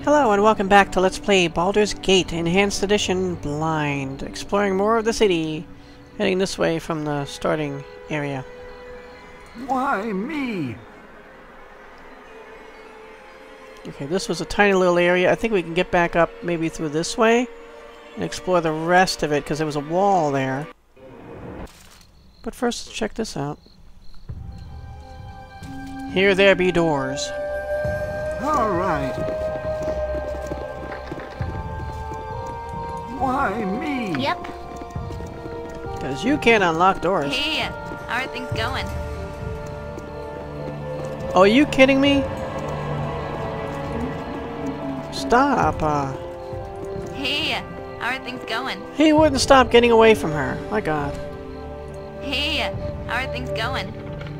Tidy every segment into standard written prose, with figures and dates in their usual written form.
Hello and welcome back to Let's Play Baldur's Gate Enhanced Edition Blind. Exploring more of the city. Heading this way from the starting area. Why me? Okay, this was a tiny little area. I think we can get back up maybe through this way and explore the rest of it because there was a wall there. But first, let's check this out. Here there be doors. All right. Why me? Yep. Because you can't unlock doors. Hey, how are things going? Oh, are you kidding me? Stop. Hey, how are things going? He wouldn't stop getting away from her. My God. Hey, how are things going?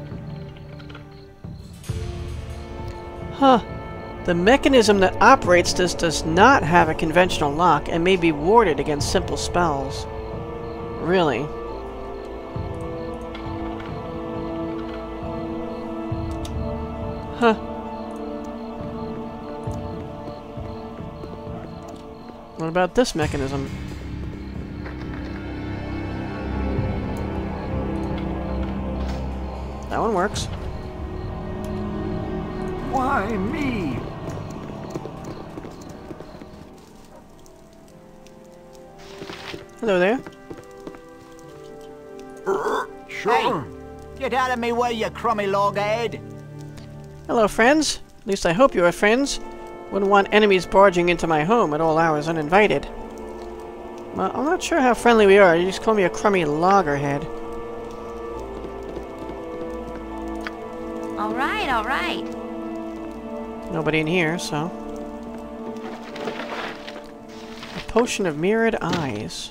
Huh. The mechanism that operates this does not have a conventional lock and may be warded against simple spells. Really? Huh. What about this mechanism? That one works. Why me? Hello there. Sure. Hey, get out of me way, you crummy loghead! Hello, friends. At least I hope you are friends. Wouldn't want enemies barging into my home at all hours uninvited. Well, I'm not sure how friendly we are. You just call me a crummy loggerhead. All right. Nobody in here, so... A potion of mirrored eyes.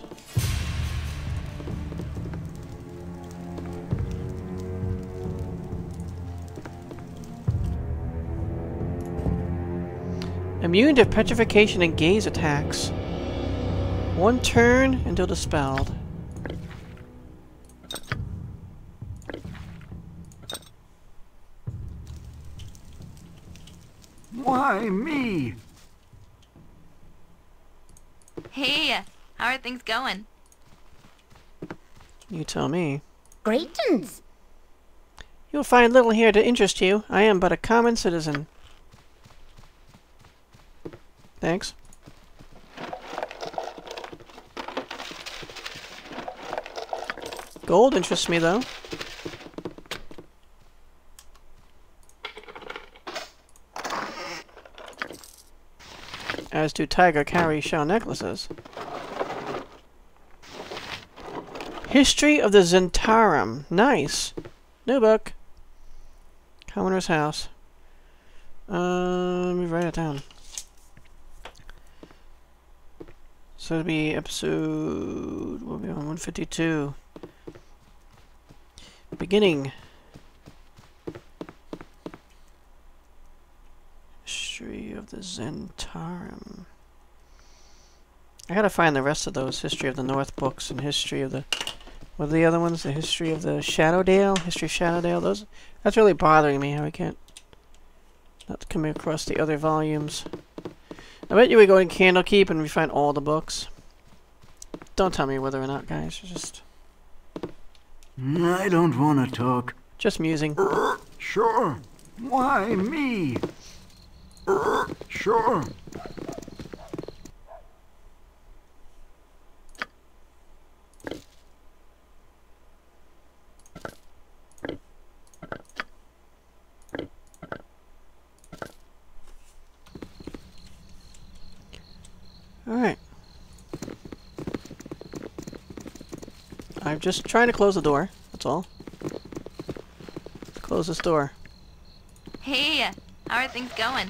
Immune to petrification and gaze attacks. One turn until dispelled. Why me? Hey, how are things going? You tell me. Greetings. You'll find little here to interest you. I am but a common citizen. Thanks. Gold interests me, though. As do tiger cowrie shell necklaces. History of the Zentarum. Nice. New book. Commoner's House. Let me write it down. So it'll be episode... we'll be on 152. Beginning. History of the Zentarum. I gotta find the rest of those History of the North books and History of the... what are the other ones? The History of the Shadowdale? History of Shadowdale? Those... that's really bothering me how I can't... not coming across the other volumes. I bet you we go in Candlekeep and we find all the books. Don't tell me whether or not, guys. Just... I don't want to talk. just musing. Sure. Why me? Sure. Alright. I'm just trying to close the door. That's all. Close this door. Hey, how are things going?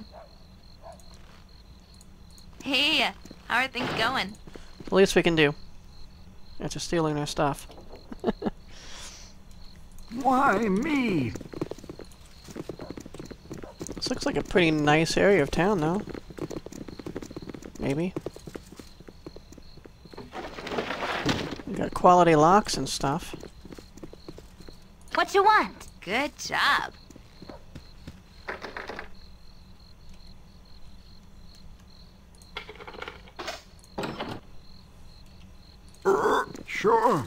Hey, how are things going? The least we can do. After stealing their stuff. Why me? This looks like a pretty nice area of town, though. Maybe. We got quality locks and stuff. What you want? Good job. Sure.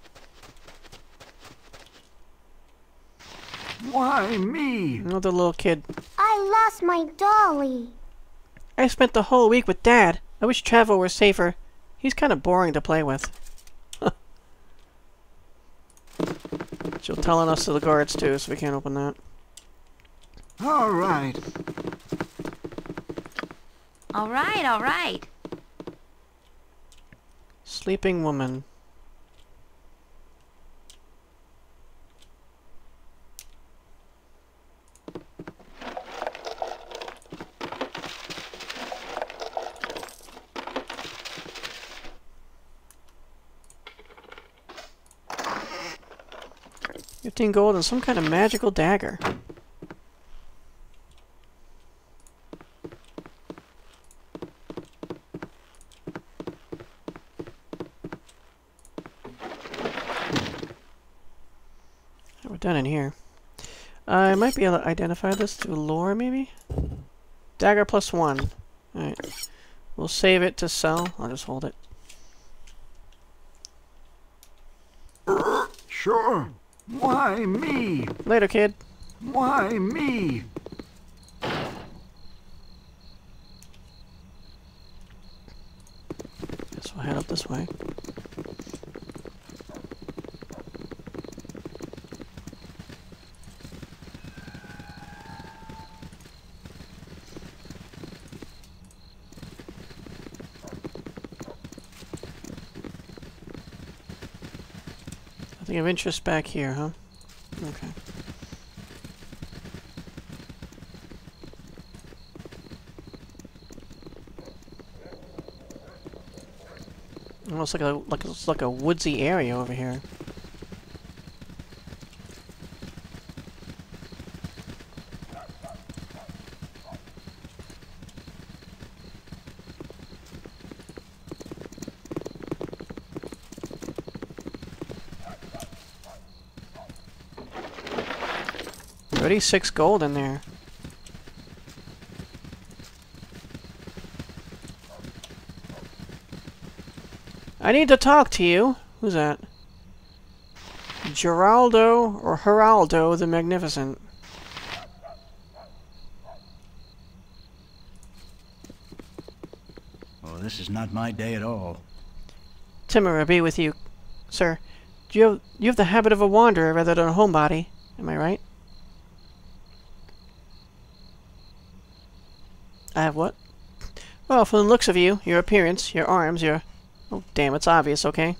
Why me? Another little kid. I lost my dolly. I spent the whole week with Dad. I wish travel were safer. He's kind of boring to play with. She'll telling us to the guards too, so we can't open that. All right. All right, all right. Sleeping woman. $15 and some kind of magical dagger. We're done in here. I might be able to identify this through lore, maybe? Dagger +1. Alright. We'll save it to sell. I'll just hold it. Sure. Why me? Later, kid. Why me? Guess we'll head up this way. Nothing of interest back here, huh? Okay. Almost like a woodsy area over here. $36 in there. I need to talk to you. Who's that? Geraldo or Geraldo the Magnificent. Oh, this is not my day at all. Timora be with you, sir. You have the habit of a wanderer rather than a homebody. Am I right? I have what? Well, from the looks of you, your appearance, your arms, your... Oh, damn, it's obvious, okay?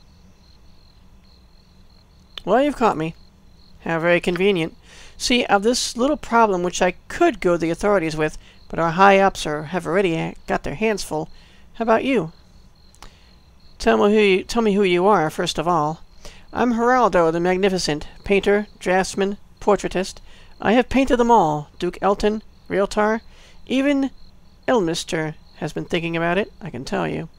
Well, you've caught me. How very convenient. See, I've this little problem which I could go to the authorities with, but our high-ups have already got their hands full. How about you? Tell me who you are, first of all. I'm Geraldo the Magnificent, painter, draftsman, portraitist. I have painted them all. Duke Elton, Realtar, even Elmister has been thinking about it, I can tell you.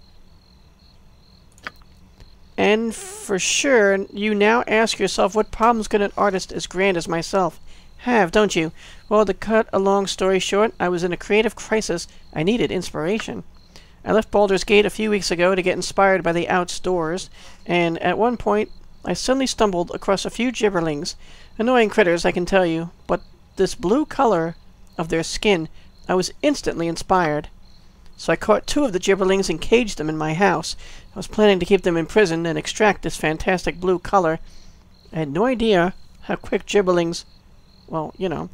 And for sure, you now ask yourself what problems could an artist as grand as myself have, don't you? Well, to cut a long story short, I was in a creative crisis. I needed inspiration. I left Baldur's Gate a few weeks ago to get inspired by the outdoors, and at one point, I suddenly stumbled across a few Gibberlings. Annoying critters, I can tell you, but this blue color of their skin, I was instantly inspired. So I caught 2 of the Gibberlings and caged them in my house. I was planning to keep them imprisoned and extract this fantastic blue color. I had no idea how quick Gibberlings... Well, you know.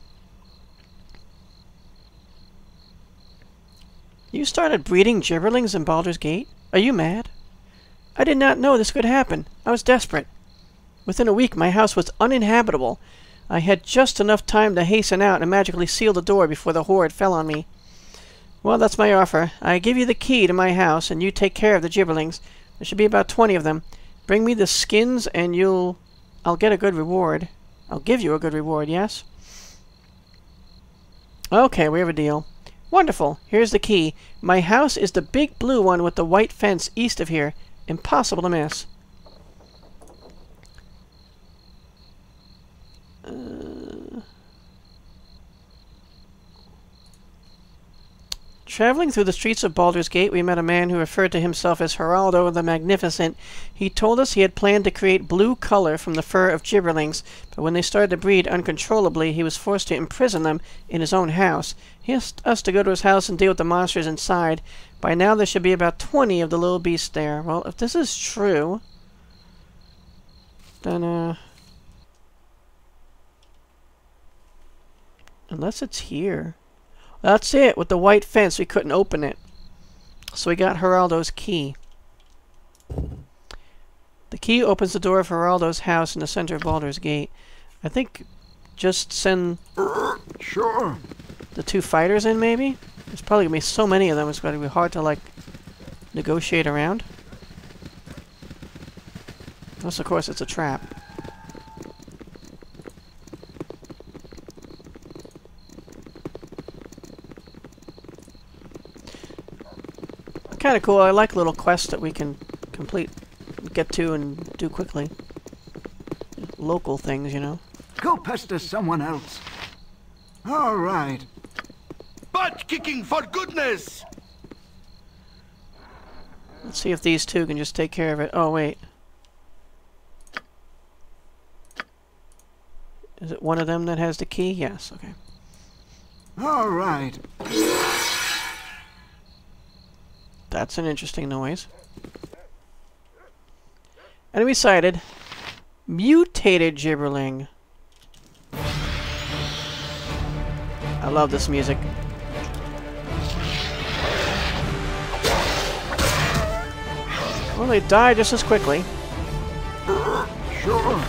You started breeding Gibberlings in Baldur's Gate? Are you mad? I did not know this could happen. I was desperate. Within a week, my house was uninhabitable. I had just enough time to hasten out and magically seal the door before the horde fell on me. Well, that's my offer. I give you the key to my house, and you take care of the Gibberlings. There should be about 20 of them. Bring me the skins, and I'll get a good reward. I'll give you a good reward, yes? Okay, we have a deal. Wonderful. Here's the key. My house is the big blue one with the white fence east of here. Impossible to miss. Traveling through the streets of Baldur's Gate, we met a man who referred to himself as Geraldo the Magnificent. He told us he had planned to create blue color from the fur of Gibberlings, but when they started to breed uncontrollably, he was forced to imprison them in his own house. He asked us to go to his house and deal with the monsters inside. By now there should be about 20 of the little beasts there. Well, if this is true, then, unless it's here. That's it. With the white fence, we couldn't open it. So we got Geraldo's key. The key opens the door of Geraldo's house in the center of Baldur's Gate. I think just send Sure. the 2 fighters in, maybe? There's probably going to be so many of them, it's going to be hard to, like, negotiate around. Unless, of course, it's a trap. Kind of cool. I like little quests that we can get to and do quickly. Local things, you know. Go pester someone else. All right. Butt kicking, for goodness! Let's see if these 2 can just take care of it. Oh, wait. Is it one of them that has the key? Yes, okay. All right. That's an interesting noise. Enemy sighted. Mutated Gibberling. I love this music. Well, they die just as quickly. Sure.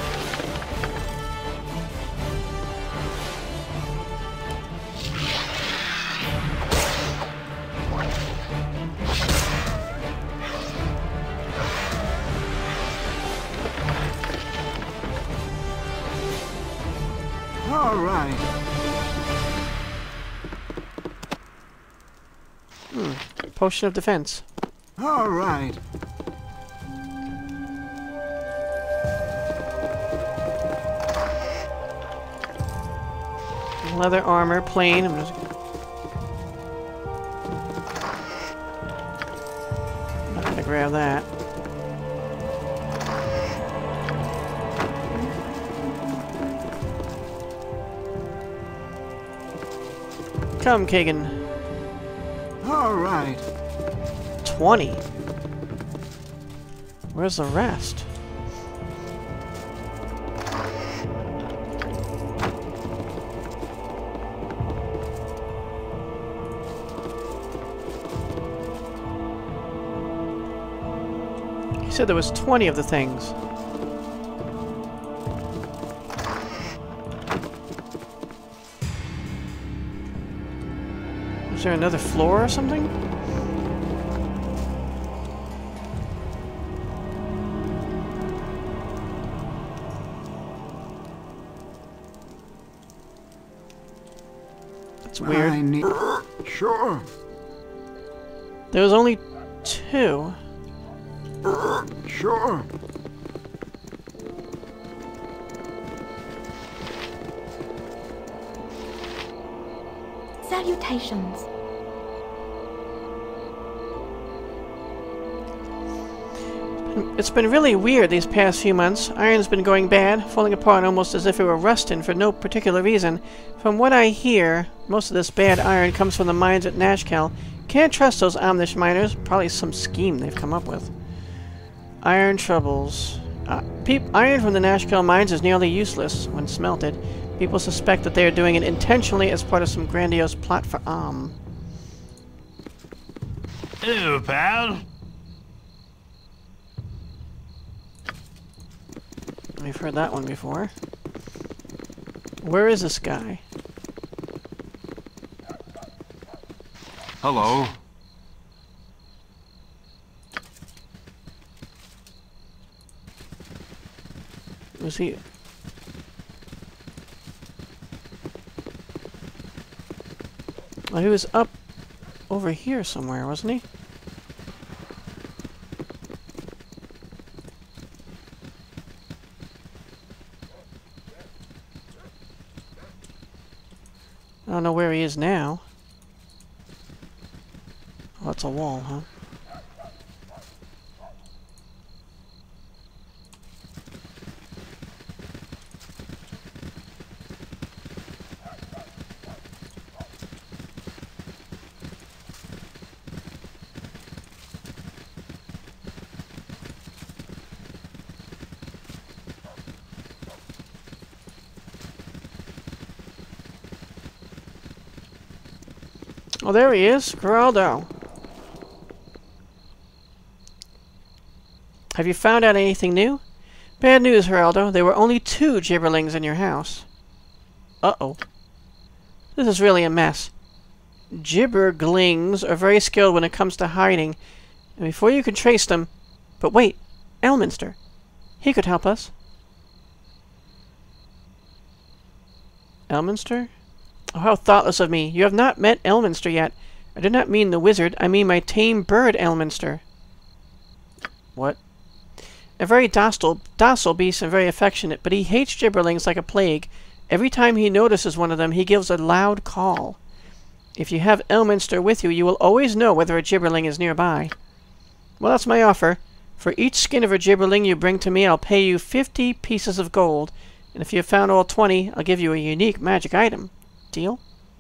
All right. Potion of defense. All right. Leather armor, plain. I'm just... not gonna grab that. Come, Kagan. All right. 20. Where's the rest? He said there was 20 of the things. Is there another floor or something? That's weird. I need... Sure. There was only 2. Sure. Salutations. It's been really weird these past few months. Iron's been going bad, falling apart almost as if it were rusting for no particular reason. From what I hear, most of this bad iron comes from the mines at Nashkel. Can't trust those Omnish miners. Probably some scheme they've come up with. Iron troubles. Iron from the Nashkel mines is nearly useless when smelted. People suspect that they are doing it intentionally as part of some grandiose plot for Ew, pal. We've heard that one before. Where is this guy? Hello. Was he... well, he was up over here somewhere, wasn't he? I don't know where he is now. Oh, that's a wall, huh? Oh, there he is, Geraldo. Have you found out anything new? Bad news, Geraldo. There were only 2 Gibberlings in your house. Uh-oh. This is really a mess. Gibberlings are very skilled when it comes to hiding, and before you can trace them... But wait, Elminster. He could help us. Elminster? Oh, how thoughtless of me. You have not met Elminster yet. I do not mean the wizard. I mean my tame bird, Elminster. What? A very docile beast and very affectionate, but he hates Gibberlings like a plague. Every time he notices one of them, he gives a loud call. If you have Elminster with you, you will always know whether a Gibberling is nearby. Well, that's my offer. For each skin of a Gibberling you bring to me, I'll pay you 50 pieces of gold. And if you have found all 20, I'll give you a unique magic item. Deal?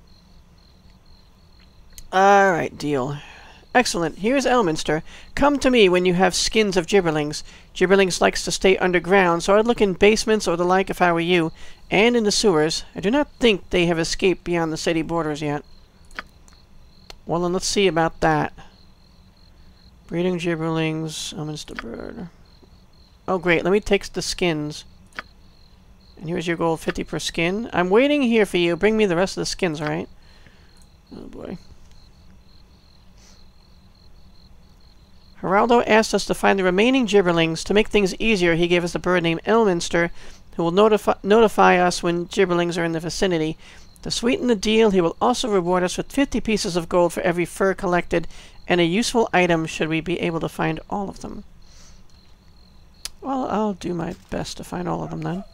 Alright, deal. Excellent. Here's Elminster. Come to me when you have skins of Gibberlings. Gibberlings likes to stay underground, so I'd look in basements or the like if I were you, and in the sewers. I do not think they have escaped beyond the city borders yet. Well, then let's see about that. Breeding Gibberlings, Elminster bird. Oh, great. Let me take the skins. And here's your gold, 50 per skin. I'm waiting here for you. Bring me the rest of the skins, alright? Oh, boy. Geraldo asked us to find the remaining Gibberlings. To make things easier, he gave us a bird named Elminster, who will notify us when Gibberlings are in the vicinity. To sweeten the deal, he will also reward us with 50 pieces of gold for every fur collected, and a useful item should we be able to find all of them. Well, I'll do my best to find all of them, then.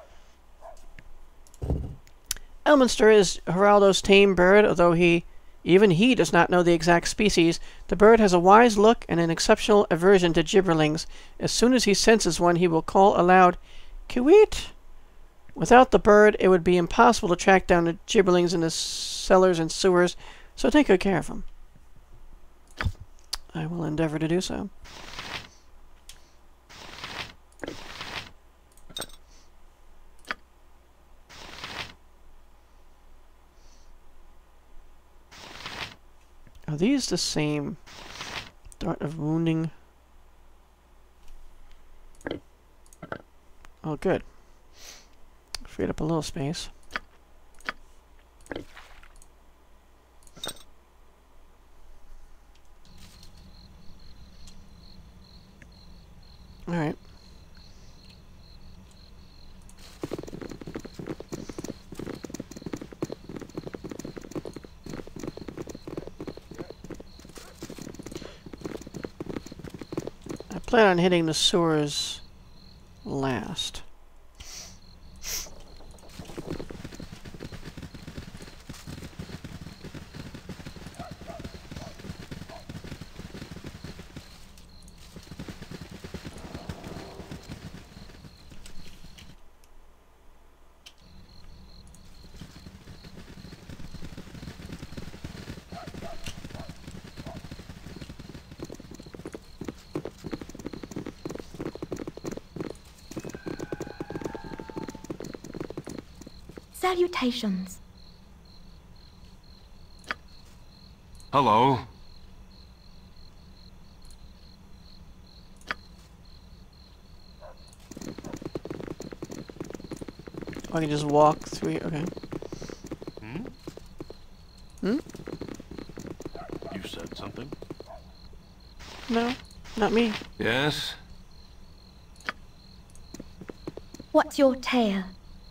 Elminster is Geraldo's tame bird, although even he does not know the exact species. The bird has a wise look and an exceptional aversion to Gibberlings. As soon as he senses one, he will call aloud, "Kiwit!" Without the bird, it would be impossible to track down the Gibberlings in the cellars and sewers, so take good care of them. I will endeavor to do so. Are these the same? Dart of wounding. Oh, good. Freed up a little space. Alright. I plan on hitting the sewers last. Salutations. Hello. I can just walk through. Okay. Hmm? Hmm? You said something? No, not me. Yes. What's your tale?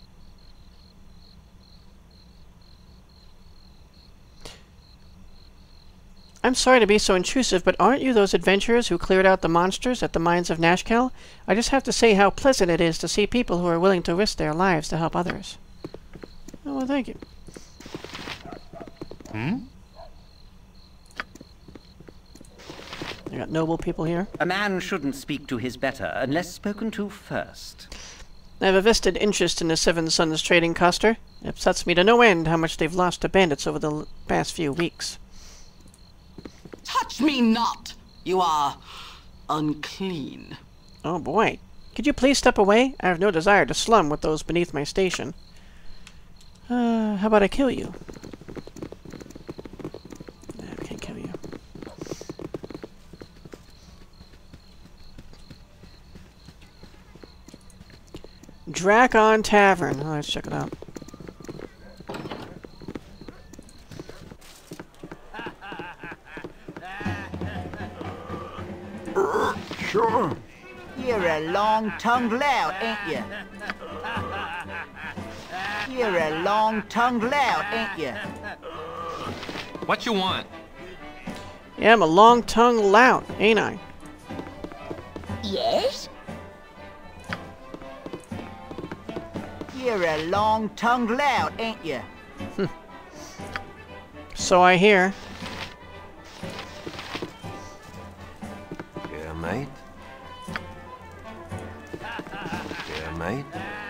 I'm sorry to be so intrusive, but aren't you those adventurers who cleared out the monsters at the mines of Nashkel? I just have to say how pleasant it is to see people who are willing to risk their lives to help others. Oh, well, thank you. Hmm? You got noble people here. A man shouldn't speak to his better unless spoken to first. I have a vested interest in the Seven Sons trading coster. It upsets me to no end how much they've lost to bandits over the past few weeks. Touch me not! You are unclean. Oh boy. Could you please step away? I have no desire to slum with those beneath my station. How about I kill you? I can't kill you. Drakon Tavern. Oh, let's check it out. Sure. You're a long-tongued lout, ain't you? You're a long-tongued lout, ain't you? What you want? Yeah, I'm a long-tongued lout, ain't I? Yes? You're a long-tongued lout, ain't you? So I hear. Yeah, mate. Yeah, mate.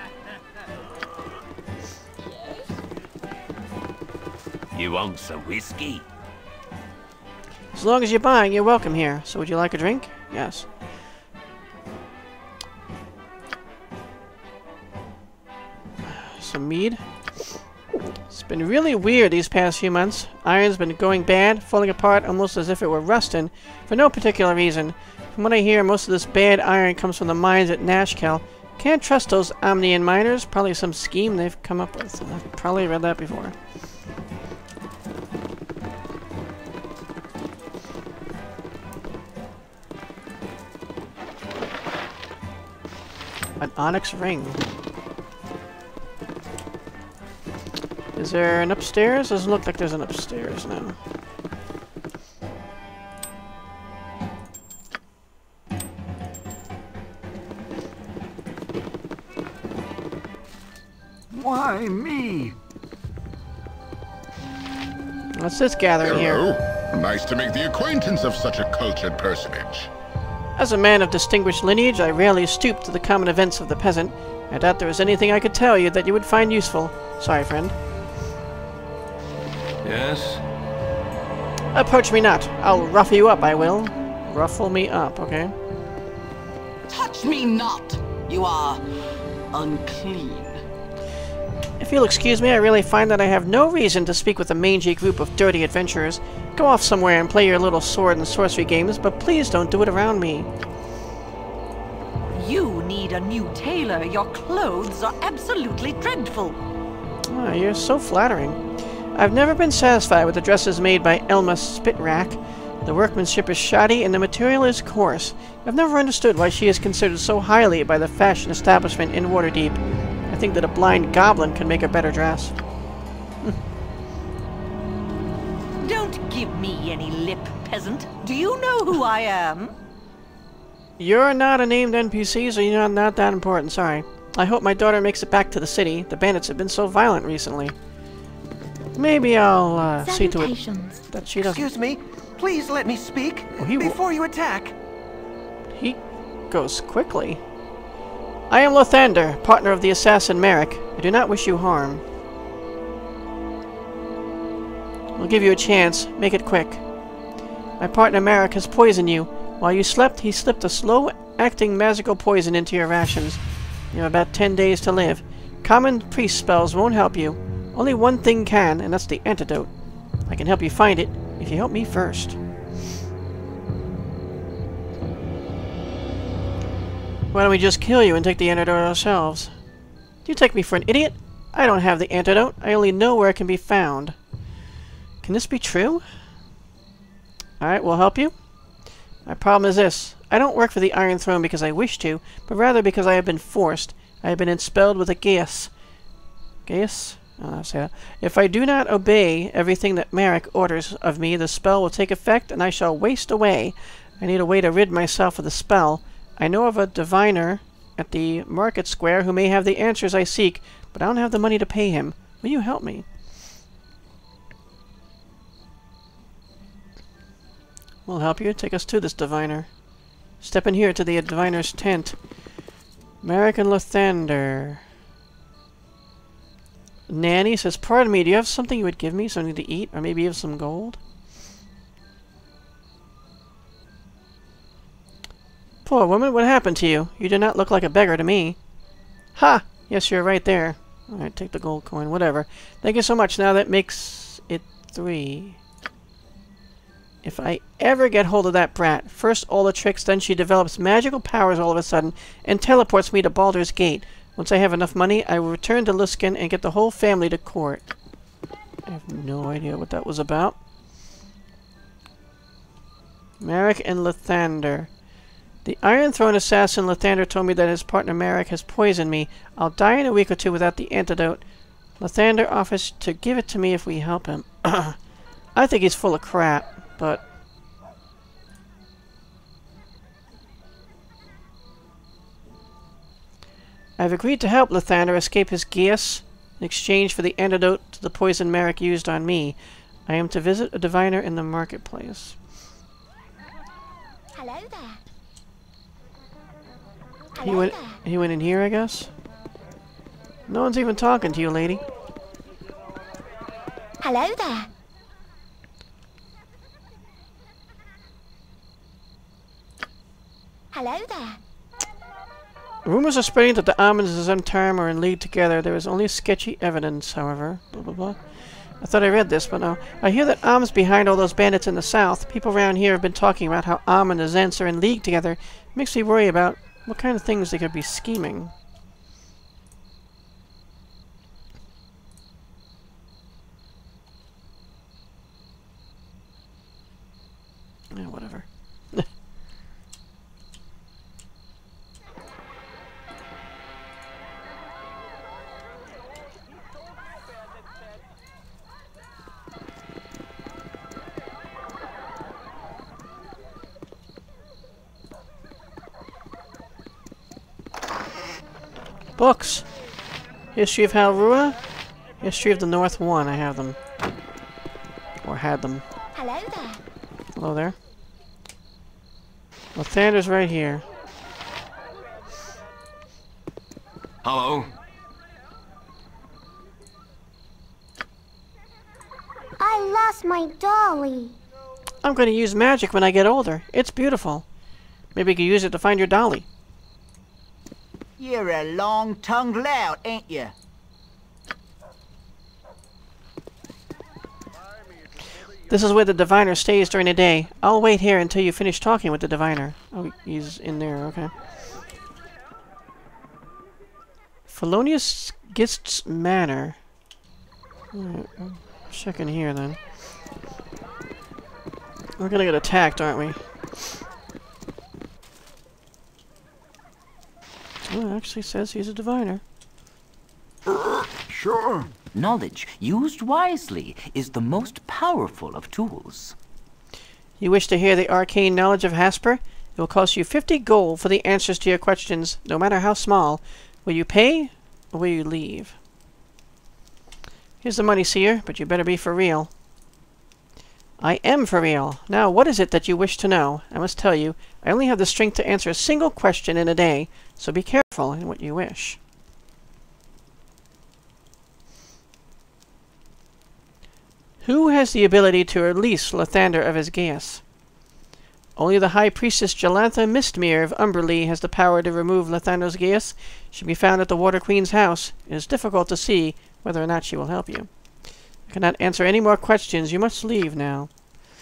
You want some whiskey? As long as you're buying, you're welcome here. So would you like a drink? Yes. Some mead. It's been really weird these past few months. Iron's been going bad, falling apart almost as if it were rusting, for no particular reason. From what I hear, most of this bad iron comes from the mines at Nashkel. Can't trust those Omnian miners. Probably some scheme they've come up with. I've probably read that before. An onyx ring. Is there an upstairs? Doesn't look like there's an upstairs now. Why me? What's this gathering here? Hello. Nice to make the acquaintance of such a cultured personage. As a man of distinguished lineage, I rarely stoop to the common events of the peasant. I doubt there was anything I could tell you that you would find useful. Sorry, friend. Yes? Approach me not. I'll ruffle you up, I will. Ruffle me up, okay? Touch me not! You are unclean. If you'll excuse me, I really find that I have no reason to speak with a mangy group of dirty adventurers. Go off somewhere and play your little sword and sorcery games, but please don't do it around me. You need a new tailor. Your clothes are absolutely dreadful. Oh, you're so flattering. I've never been satisfied with the dresses made by Elma Spitrack. The workmanship is shoddy and the material is coarse. I've never understood why she is considered so highly by the fashion establishment in Waterdeep. I think that a blind goblin could make a better dress. Don't give me any lip, peasant. Do you know who I am? You're not a named NPC, so you're not that important, sorry. I hope my daughter makes it back to the city. The bandits have been so violent recently. Maybe I'll see to it that she doesn't... Excuse me. Please let me speak Oh, before you attack. He goes quickly. I am Lothander, partner of the assassin Marek. I do not wish you harm. I'll give you a chance. Make it quick. My partner Marek has poisoned you. While you slept, he slipped a slow-acting magical poison into your rations. You have about 10 days to live. Common priest spells won't help you. Only one thing can, and that's the antidote. I can help you find it, if you help me first. Why don't we just kill you and take the antidote ourselves? Do you take me for an idiot? I don't have the antidote. I only know where it can be found. Can this be true? Alright, we'll help you. My problem is this. I don't work for the Iron Throne because I wish to, but rather because I have been forced. I have been expelled with a Geas. Geas? I'll say that. If I do not obey everything that Marek orders of me, the spell will take effect and I shall waste away. I need a way to rid myself of the spell. I know of a diviner at the market square who may have the answers I seek, but I don't have the money to pay him. Will you help me? We'll help you. Take us to this diviner. Step in here to the diviner's tent. Marek and Lothander. Nanny says, pardon me, do you have something you would give me? Something to eat? Or maybe you have some gold? Poor woman, what happened to you? You do not look like a beggar to me. Ha! Yes, you're right there. Alright, take the gold coin, whatever. Thank you so much. Now that makes it 3. If I ever get hold of that brat, first all the tricks, then she develops magical powers all of a sudden, and teleports me to Baldur's Gate. Once I have enough money, I will return to Luskan and get the whole family to court. I have no idea what that was about. Marek and Lothander. The Iron Throne assassin Lothander told me that his partner Marek has poisoned me. I'll die in a week or 2 without the antidote. Lothander offers to give it to me if we help him. I think he's full of crap, but... I've agreed to help Lothander escape his Geas in exchange for the antidote to the poison Marek used on me. I am to visit a diviner in the marketplace. Hello there. He went in here, I guess? No one's even talking to you, lady. Hello there. Hello there. Rumors are spreading that the Amans and Zentarim are in league together. There is only sketchy evidence, however. Blah, blah, blah. I thought I read this, but no. I hear that Am's behind all those bandits in the south. People around here have been talking about how Am and the Zents are in league together. It makes me worry about what kind of things they could be scheming. Yeah, whatever. Books! History of Faerûn, History of the North 1, I have them. Or had them. Hello there. Hello there. Lothander's right here. Hello. I lost my dolly. I'm going to use magic when I get older. It's beautiful. Maybe you could use it to find your dolly. You're a long-tongued lout, ain't you? This is where the diviner stays during the day. I'll wait here until you finish talking with the diviner. Oh, he's in there, okay. Felonious Gist's Manor. Alright, I'll check in here then. We're gonna get attacked, aren't we? Oh, it actually says he's a diviner. Sure. Knowledge, used wisely, is the most powerful of tools. You wish to hear the arcane knowledge of Hasper? It will cost you 50 gold for the answers to your questions, no matter how small. Will you pay, or will you leave? Here's the money, seer, but you better be for real. I am for real. Now, what is it that you wish to know? I must tell you, I only have the strength to answer a single question in a day, so be careful in what you wish. Who has the ability to release Lothander of his Geas? Only the High Priestess Jelantha Mistmere of Umberlee has the power to remove Lothander's Geas. She can be found at the Water Queen's house. It is difficult to see whether or not she will help you. I cannot answer any more questions. You must leave now.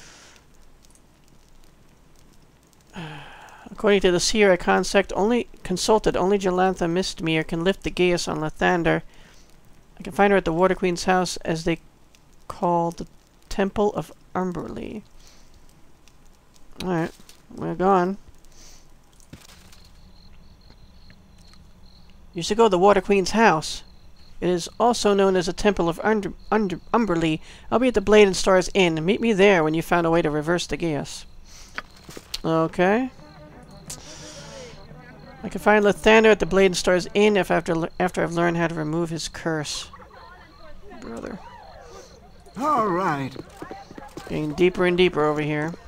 According to the seer I consulted, only Jelantha Mistmere can lift the Geas on Lothander. I can find her at the Water Queen's house, as they call the Temple of Umberlee. Alright, we're gone. You should go to the Water Queen's house. It is also known as the Temple of Umberlee. I'll be at the Blade and Stars Inn. Meet me there when you found a way to reverse the Geas. Okay. I can find Lothander at the Blade and Stars Inn after I've learned how to remove his curse. Brother. All right. Getting deeper and deeper over here.